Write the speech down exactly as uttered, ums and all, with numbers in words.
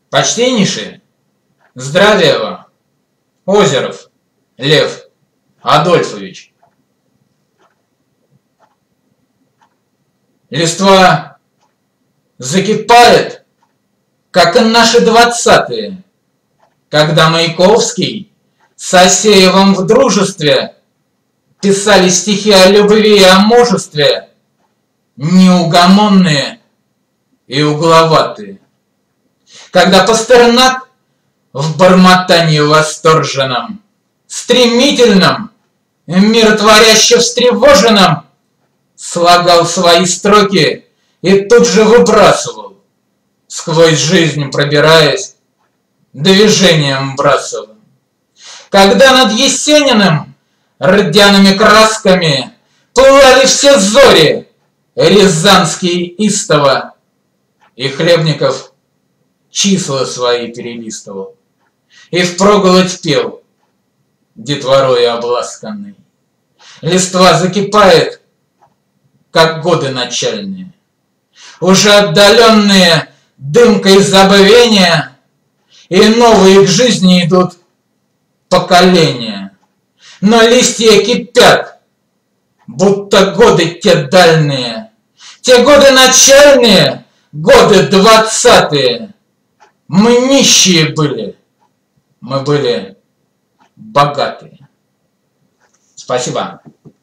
Почтеннейшие, здравия вам, Озеров Лев Адольфович. Листва закипает, как и наши двадцатые, когда Маяковский с Асеевым в дружестве писали стихи о любви и о мужестве, неугомонные и угловатые. Когда Пастернак в бормотании восторженном, стремительном, миротворяще встревоженном слагал свои строки и тут же выбрасывал, сквозь жизнь пробираясь, движением брасывал. Когда над Есениным рдяными красками пылали все зори, рязанские истово, и Хлебников числа свои перелистывал и впроголодь пел, детворой обласканный. Листва закипает, как годы начальные, уже отдаленные дымкой забвения, и новые к жизни идут поколения. Но листья кипят, будто годы те дальние, те годы начальные, годы двадцатые. Мы нищие были, мы были богатые. Спасибо.